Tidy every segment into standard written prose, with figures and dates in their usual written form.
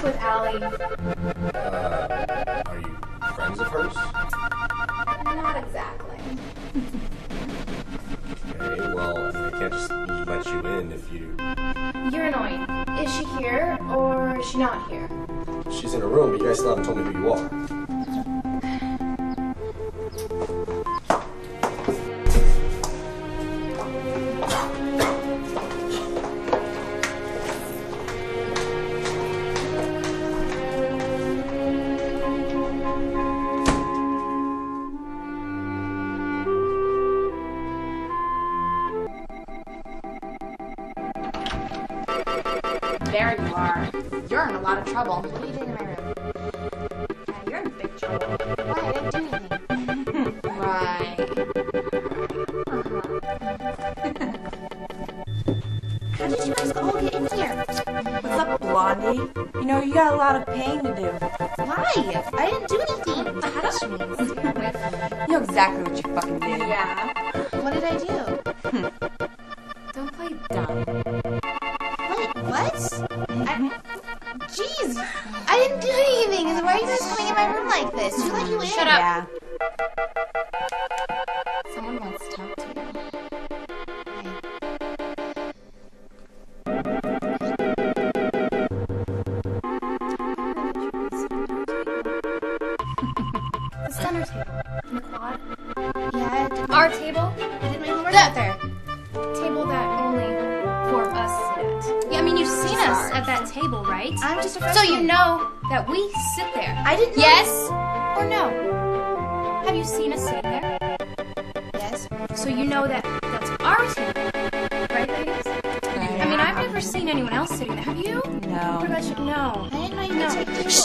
speak with Allie. Are you friends of hers? Not exactly. Okay, well, I can't just let you in if you... You're annoying. Is she here or is she not here? She's in her room, but you guys still haven't told me who you are. There you are. You're in a lot of trouble. What are you doing in my room? Yeah, you're in big trouble. Why? I didn't do anything. Right. How did you guys all get in here? What's up, Blondie? You know, you got a lot of paying to do. Why? I didn't do anything. Punish me. You know exactly what you fucking did. Yeah. What did I do? Don't play dumb. Wait, what? Jeez. I didn't do anything. So why are you guys coming in my room like this? Who let you in? Shut up. Yeah. Someone wants to talk to you. The center table. In the quad. Yeah, I did Our table. I did my homework out there. Table that only four of us sit at. Yeah, I mean, you've seen us Sorry. at that table, right? I'm just a So freshman. you know that we sit there. I didn't know. Yes or no? Have you seen us sitting there? Yes. So you know that that's our table, right, ladies? I mean, I've never seen anyone else sitting there. Have you? What No. about you? No. I didn't know you could take tables.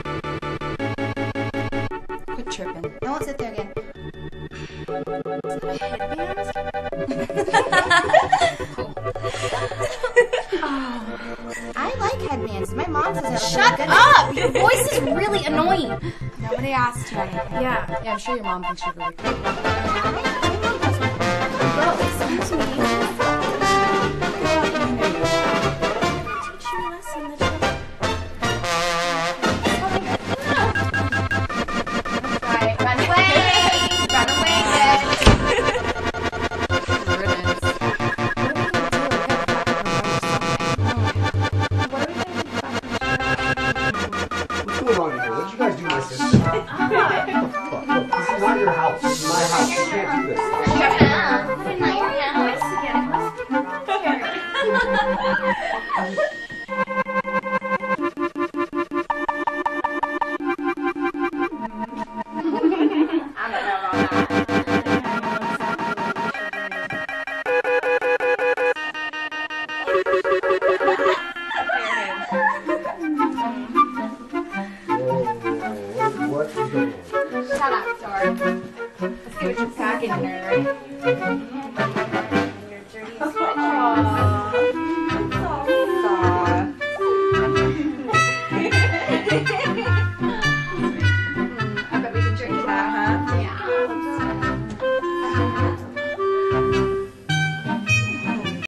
Quit tripping. I won't sit there again. I like headbands. My mom says I look Shut good. up! Your voice is really annoying. Nobody asked you anything. Yeah. Yeah, I'm sure your mom thinks you're really cool. I